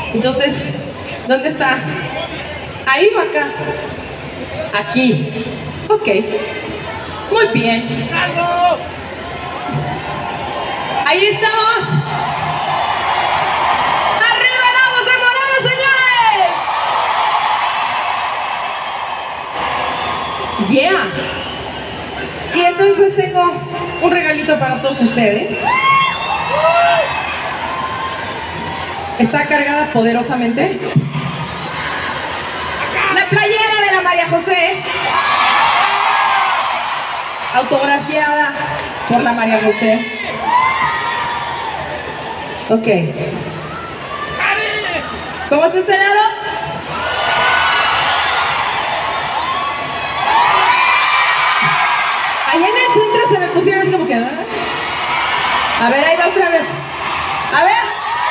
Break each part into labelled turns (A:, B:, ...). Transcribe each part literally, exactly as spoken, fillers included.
A: Entonces, ¿dónde está? Ahí o acá. Aquí. Ok. Muy bien. Ahí estamos. ¡Arriba Lagos de Moreno, señores! Yeah. Y entonces tengo un regalito para todos ustedes. Está cargada poderosamente la playera de la María José, autografiada por la María José. Ok. ¿Cómo está este lado? Allá en el centro se me pusieron así como que... ¿eh? A ver, ahí va otra vez. A ver.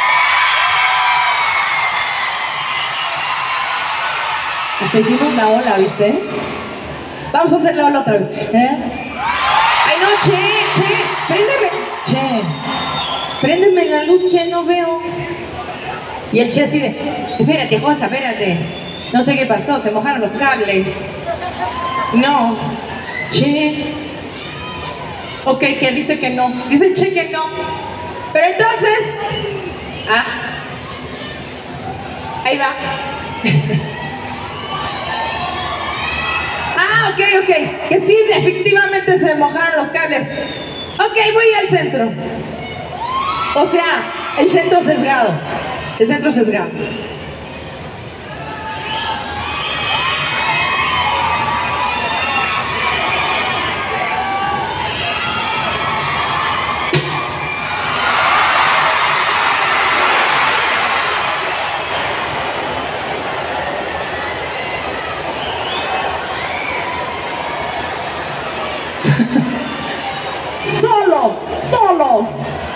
A: Hasta hicimos la ola, ¿viste? Vamos a hacer la ola otra vez. ¿Eh? Ay, no, che, che, préndeme. Che, préndeme la luz, che, no veo. Y el che así de, espérate, Josa, espérate. No sé qué pasó, se mojaron los cables. No, che. Ok, que dice que no. Dice el che que no. Pero entonces... Ah. Ahí va. Ah, ok, ok. Que sí, efectivamente se mojaron los cables. Ok, voy al centro. O sea, el centro sesgado. El centro sesgado. Solo, solo.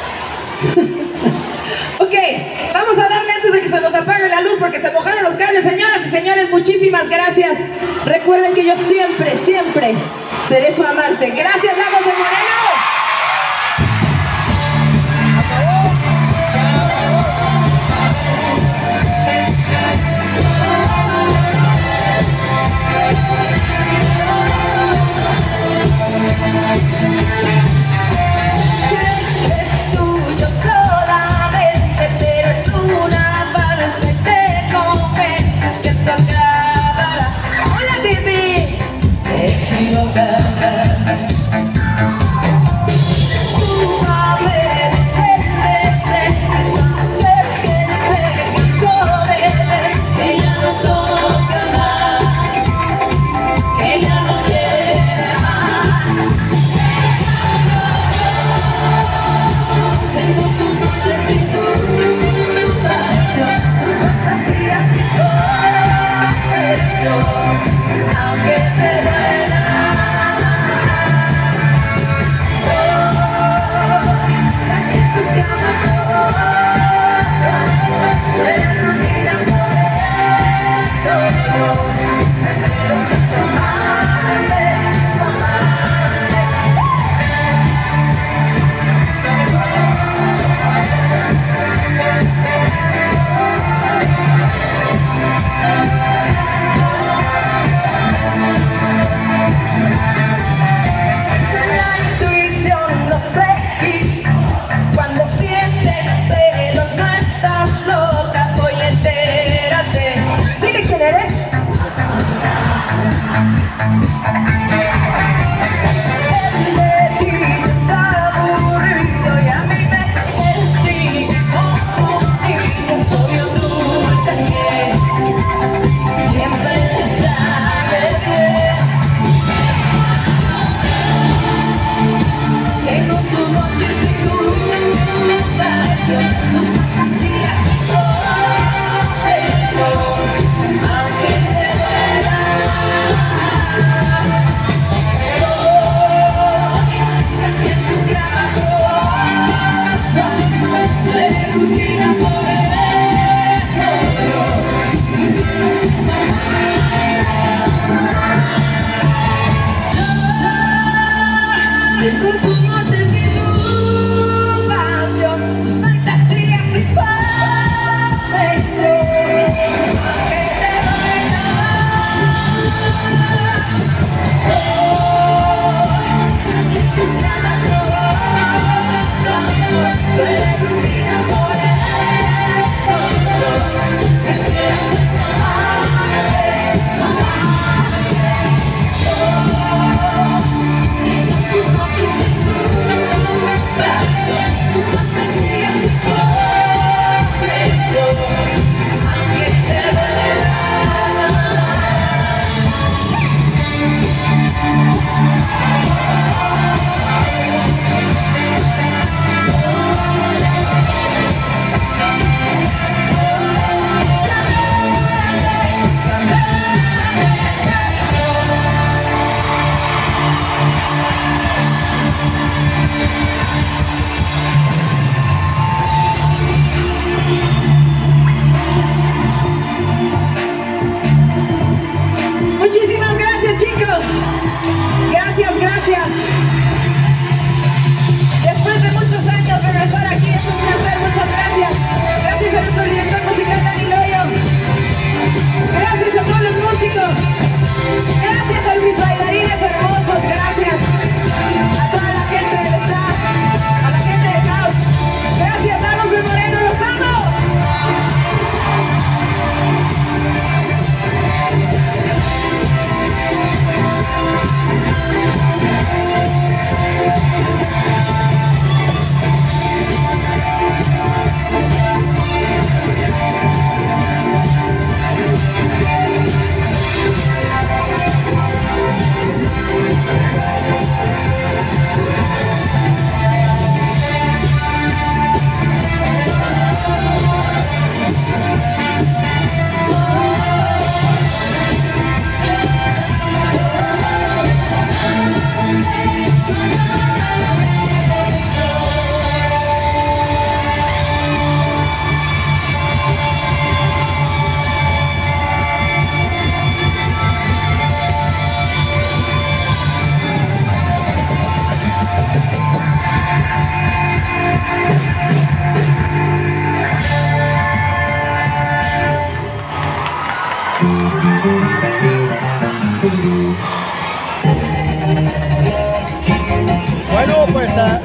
A: Ok, vamos a darle antes de que se nos apague la luz porque se mojaron los cables. Señoras y señores, muchísimas gracias. Recuerden que yo siempre, siempre seré su amante. Gracias, Lagos de Moreno.
B: Sus fantasías y pases.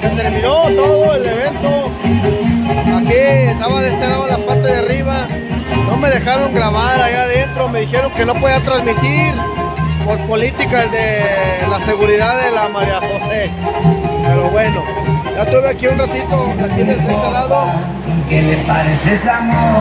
B: se terminó todo el evento. Aquí estaba de este lado en la parte de arriba. No me dejaron grabar allá adentro. Me dijeron que no podía transmitir por políticas de la seguridad de la María José. Pero bueno, ya estuve aquí un ratito, aquí de este lado.
C: ¿Qué le parece esa amor?